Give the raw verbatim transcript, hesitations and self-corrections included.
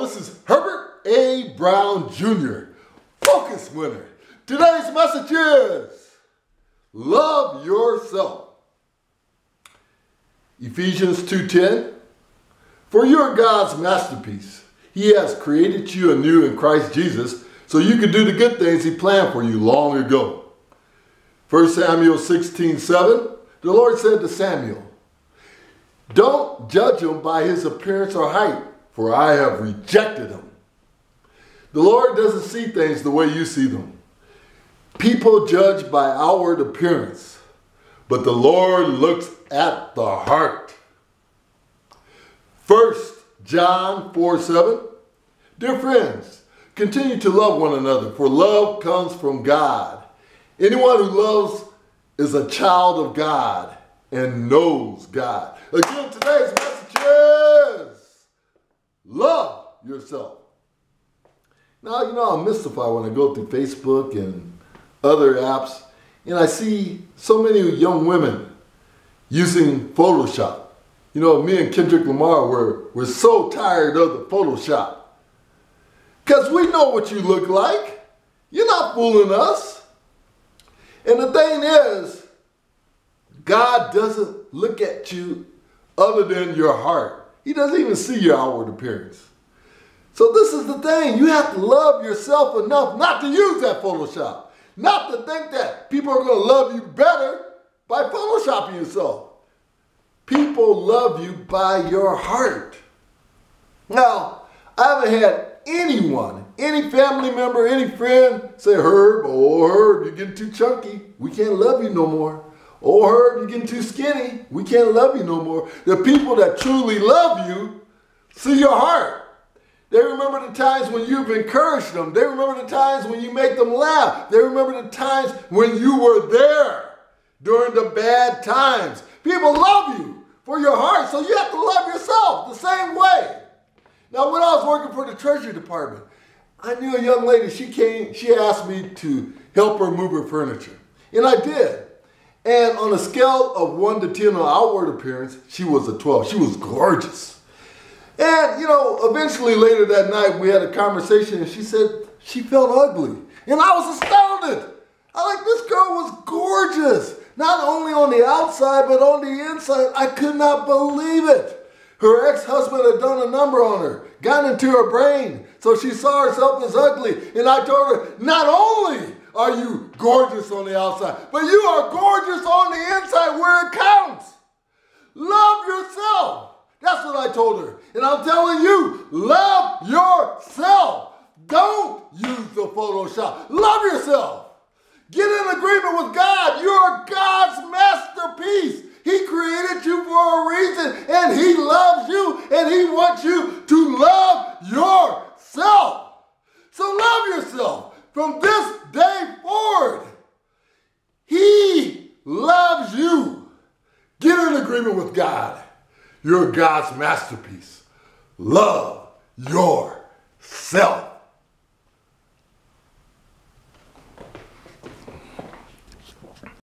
this is Herbert A. Brown Junior, Focus Winner. Today's message is, love yourself. Ephesians two ten, for you are God's masterpiece. He has created you anew in Christ Jesus so you can do the good things he planned for you long ago. First Samuel sixteen seven, the Lord said to Samuel, don't judge him by his appearance or height, for I have rejected him. The Lord doesn't see things the way you see them. People judge by outward appearance, but the Lord looks at the heart. First John four seven, dear friends, continue to love one another, for love comes from God. Anyone who loves is a child of God and knows God. Again, today's message is, love yourself. Now, you know, I'm mystified when I go through Facebook and other apps, and I see so many young women using Photoshop. You know, me and Kendrick Lamar, were, we're so tired of the Photoshop. Because we know what you look like. You're not fooling us. And the thing is, God doesn't look at you other than your heart. He doesn't even see your outward appearance. So this is the thing. You have to love yourself enough not to use that Photoshop. Not to think that people are going to love you better by Photoshopping yourself. People love you by your heart. Now, I haven't had anyone, any family member, any friend say, Herb, oh Herb, you're getting too chunky. We can't love you no more. Oh Herb, you're getting too skinny. We can't love you no more. The people that truly love you see your heart. They remember the times when you've encouraged them. They remember the times when you make them laugh. They remember the times when you were there during the bad times. People love you for your heart, so you have to love yourself the same way. Now, when I was working for the Treasury Department, I knew a young lady, she came, she asked me to help her move her furniture. And I did. And on a scale of one to ten on outward appearance, she was a twelve. She was gorgeous. And, you know, eventually later that night, we had a conversation, and she said she felt ugly. And I was astounded. I like, this girl was gorgeous. Not only on the outside, but on the inside. I could not believe it. Her ex-husband had done a number on her, got into her brain, so she saw herself as ugly. And I told her, not only are you gorgeous on the outside, but you are gorgeous on the inside where it counts. Love yourself. That's what I told her. And I'm telling you, love yourself. Don't use the Photoshop. Love yourself. Get in agreement with God. You are God's masterpiece. He created you for a reason, and he loves you, and he wants you to love yourself. So love yourself. From this day forward, he loves you. Get in agreement with God. You're God's masterpiece. Love yourself.